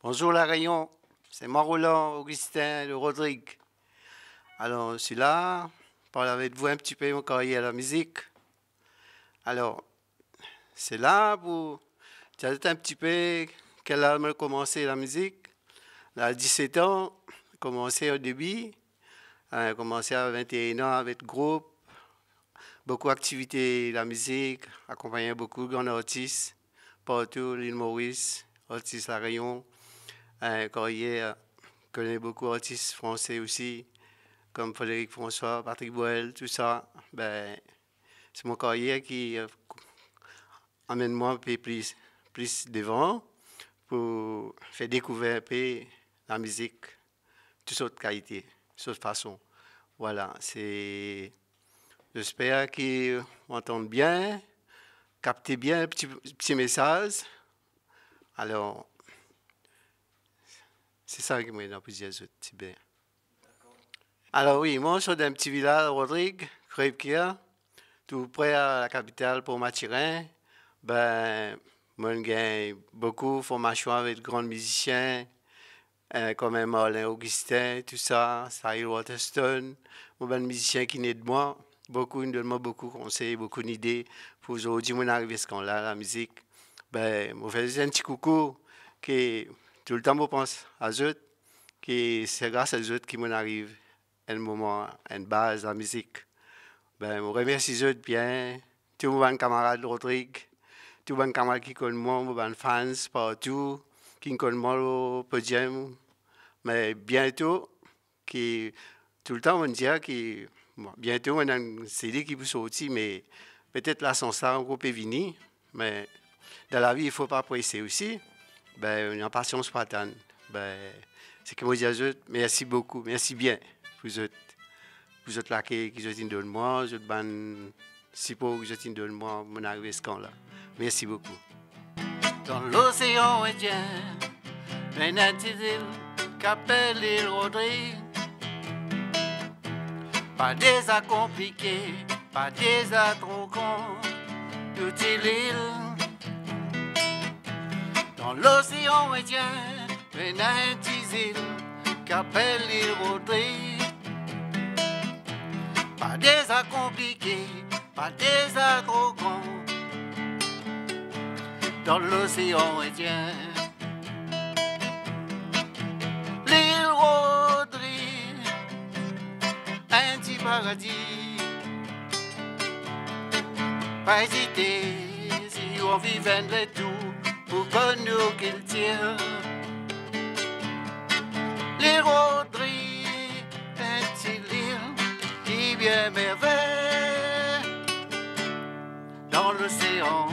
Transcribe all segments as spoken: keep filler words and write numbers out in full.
Bonjour la Rayon, c'est moi Roland, Augustin, le Rodrigue. Alors, je suis là, parler avec vous un petit peu mon carrière à la musique. Alors, c'est là pour te dire un petit peu quelle âge j'ai commencé la musique. À dix-sept ans, j'ai commencé au début. J'ai commencé à vingt et un ans avec le groupe. Beaucoup d'activités, la musique, accompagné beaucoup de grands artistes partout, l'île Maurice, artistes La Rayon. Un carrière, je connais beaucoup d'artistes français aussi, comme Frédéric François, Patrick Boel, tout ça. Ben, c'est mon carrière qui euh, amène moi un peu plus, plus devant pour faire découvrir un peu la musique, toutes sortes de qualités, toutes sortes de façons. Voilà, c'est. J'espère qu'ils m'entendent bien, capter bien le petit, petit message. Alors, c'est ça qui m'a donné plusieurs autres, c'est bien. Alors oui, moi je suis d'un petit village, Rodrigue, Crèvecoeur, tout près à la capitale pour Mathurin. Ben, moi j'ai beaucoup de formations avec de grands musiciens, euh, comme Marlin Augustin, tout ça, Cyril Waterston, moi ben musicien qui naît de moi. Beaucoup, ils donnent moi beaucoup de conseils, beaucoup d'idées pour aujourd'hui, mon arriver à ce qu'on-là, la musique. Ben, moi fais un petit coucou qui tout le temps je pense à eux, que c'est grâce à eux qui m'en arrive un moment, une base, la musique. Ben, je remercie eux bien, tous mes camarades Rodrigue, tous mes camarades qui connaissent moi, mes fans partout, qui connaissent moi au podium. Mais bientôt, qui, tout le temps, on dit que bon, bientôt, on a une C D qui peut sortir, mais peut-être là, sans ça, on peut venir. Mais dans la vie, il ne faut pas presser aussi. Ben, une patience pas attendre. Ben, c'est que moi, je dis à eux, merci beaucoup, merci bien. Vous êtes, vous êtes là qui, qui êtes de moi, vous êtes ban, si pour vous êtes de moi, mon arrivée à ce camp-là. Merci beaucoup. Dans l'océan Indien, une petite île qu'appelle l'île Rodrigue. Pas des à compliqués, pas des à trop cons, toute l'île. Dans l'océan Indien, une petite île qu'appelle l'île Rodrigue. Pas des à compliqués, pas des à trop cons, dans l'océan Indien. L'île Rodrigue, un petit paradis. Pas hésiter, si on vivait les tout, pour que nous qu'il tire. L'île Rodrigue, un petit île qui vient merveille dans l'océan.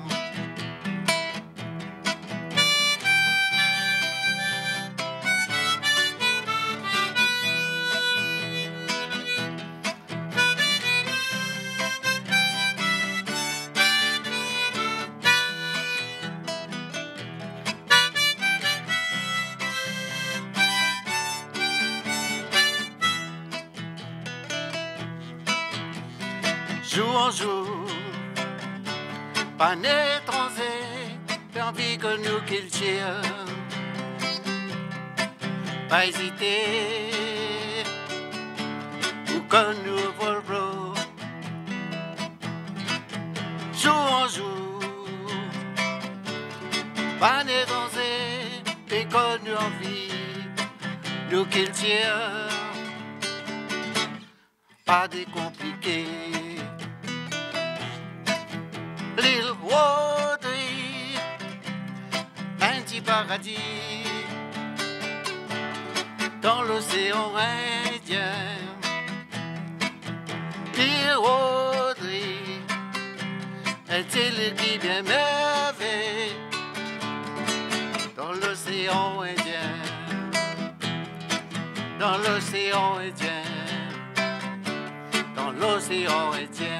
Jour en jour, pas un étranger, envie que nous qu'il tire. Pas hésiter, ou que nous volerons. Jour en jour, pas un étranger, et que nous envie, nous qu'il tire. Pas des compliqués. L'île Rodrigue, un petit paradis dans l'océan Indien. L'île Rodrigue, est île qui vient merveille dans l'océan Indien, dans l'océan Indien, dans l'océan Indien.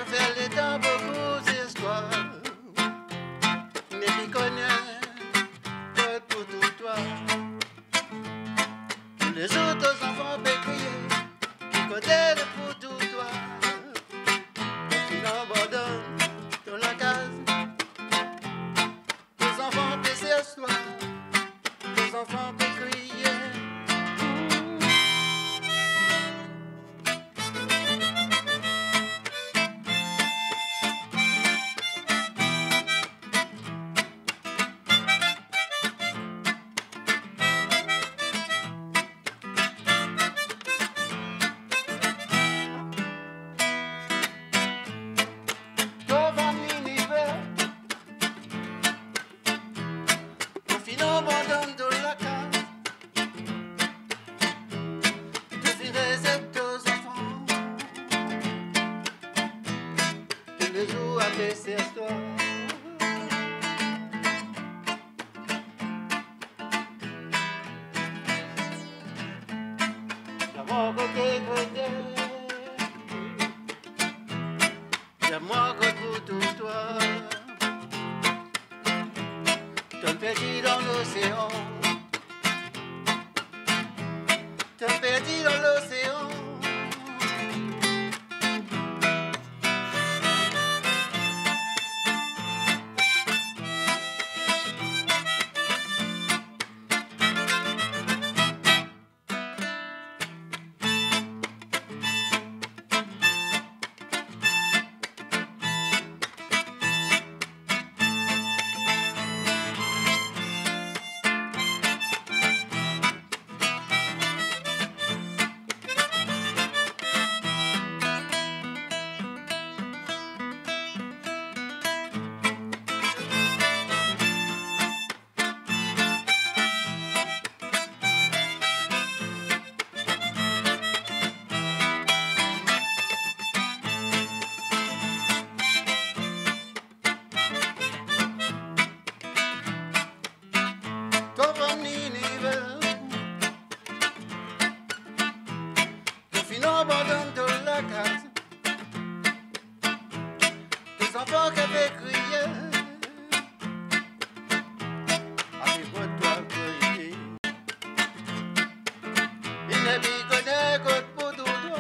fait les temps beaucoup d'histoires. Mais qui connaît que pour tout toi. Les autres enfants peuvent crier, qui connaissent pour tout toi. Qui n'abandonne dans la case. Les enfants peuvent s'asseoir, les enfants peuvent crier. Les jours après ces histoires. J'aime côté côté, j'aime pour tout toi. T'as perdu dans l'océan, t'as perdu dans l'océan. Abandonne de la case, les enfants qui avaient crié, avec toi crié, il ne vit connaît que pour tout toi,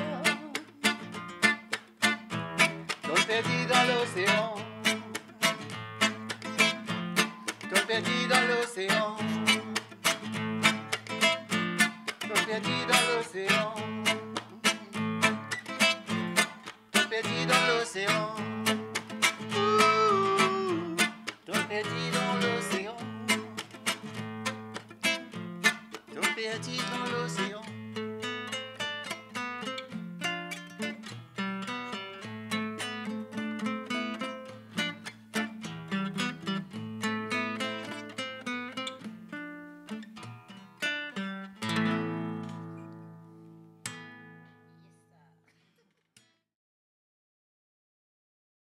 t'ont perdu dans l'océan, t'ont perdu dans l'océan.